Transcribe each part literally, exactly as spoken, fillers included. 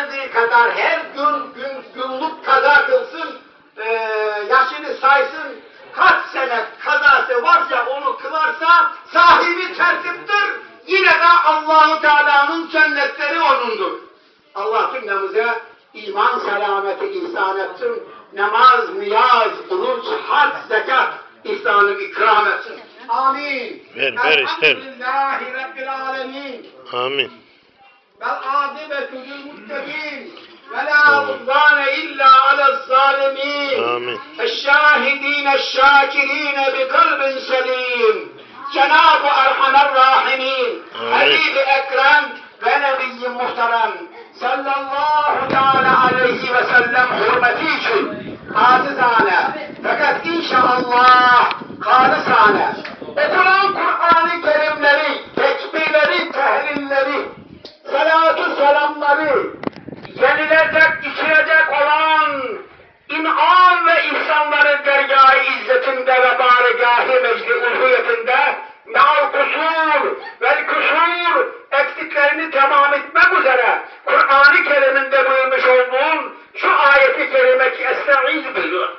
geldiği kadar her gün, gün günlük kaza kılsın, e, yaşını saysın, kaç sene kazası varsa onu kılarsa sahibi tertiptir. Yine de Allah-u Teala'nın cennetleri onundur. Allah cümlemize iman selameti ihsan etsin. Namaz, niyaz, oruç, hac, zekat ihsanı ikram etsin. Amin. Ver, ver ister. Elhamdülillahi Rabbil alemin. Amin. Vel âdibetü lil muttebîn. Ve lâ udvâne illâ ale'z-zâlimîn. Amin. Eşşâhidîne eşşâkirîne bi kalbin selîm. Cenab-ı Erhamer Rahimîn. Habib-i Ekrem ve Nebiyyi Muhterem sallallahu teâlâ aleyhi ve sellem hürmeti için acizane fakat inşallah halisane okunan Kur'an-ı Kerimleri, tekbirleri, tehlilleri, salatü selamları, yenilecek, içilecek olan in'am ve ihsanların dergâh-ı izzetinde ve bâregâh-ı mecdi ulhiyetinde me'al kusur vel kusur eksiklerini tamam etmek üzere Kur'an-ı Kerim'inde buyurmuş olduğum şu ayeti kerime ki estaiz buyuruyor.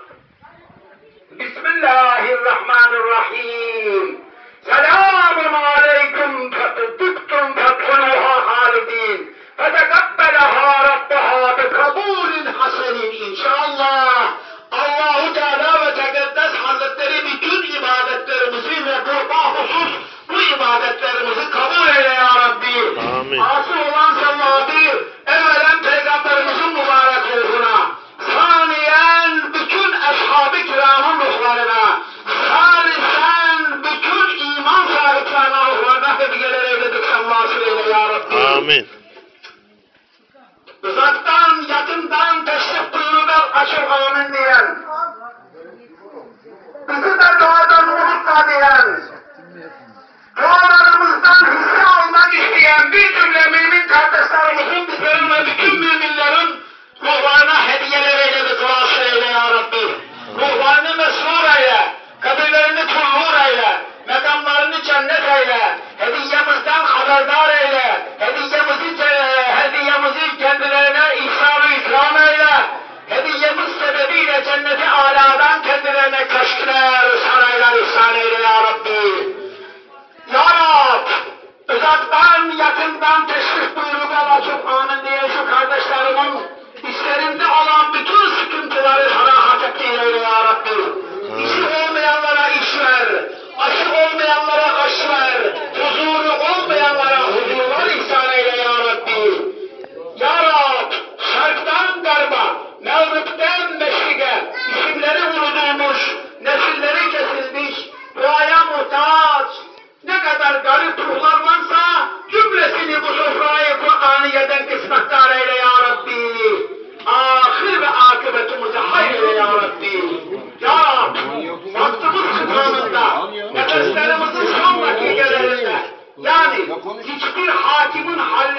Bismillahirrahmanirrahim. Selamun aleyküm fetediktum fethuluha halidin. Fetekabbelaha rabbaha bi kabulin hasenin. İnşallah Allah-u Teala ve Tekaddes Hazretleri bütün ibadetlerimizi ve bu bahusus bu ibadetlerimizi kabul eyle ya Rabbi. Amin. Asıl olan sevabı evvelen Peygamberimizin mübarek ruhuna, saniyen bütün ashab-ı kiramın ruhlarına, salisen bütün iman sahiplerine ruhlarına hediyeler eyledik sen vasıl eyle ya Rabbi. Amin. Uzaktan, yakından teşrif buyuruver açık amin diyen, bizi de duadan unutma diyen, dualarımızdan hisse almak isteyen bir cümle mümin kardeşlerimizin bizlerin ve bütün müminlerin ruhlarına hediyeler eyledi, duası eyle ya Rabbi. Ruhlarını mesrur eyle, kabirlerini kullur eyle, mekamlarını cennet eyle, hediyemizden haberdar eyle, hediyemizi, hediyemizi kendilerine ihsan-ı ikram eyle, hediyemiz sebebiyle cenneti âlâdan kendilerine köşkler, saraylar ihsan eyle ya Rabbi. Ya Rab, uzaktan, yakından teşrif buyurup açıp amin diye şu kardeşlerimin işlerinde olan bütün sıkıntıları rahat ettiğine eyle ya Rabbi. İşi olmayanlara iş ver, aşı olmayanlara aşı ver, huzuru olmayanlara huzurlar ihsan eyle ya Rabbi. Ya Rab, şarktan garba, mağrıpten meşrike, isimleri vurulmuş, nesilleri kesilmiş, duaya muhtaç, ne kadar garip ruhlar varsa cümlesini bu sofrayı Kur'aniye'den kısmetler eyle ya Rabbi. Ahir ve akıbetimizi hayır eyle ya Rabbi. Ya Rabbi, vaktimiz kıvamında, nefeslerimizin son dakikalarında, yani hiçbir hakimin halleri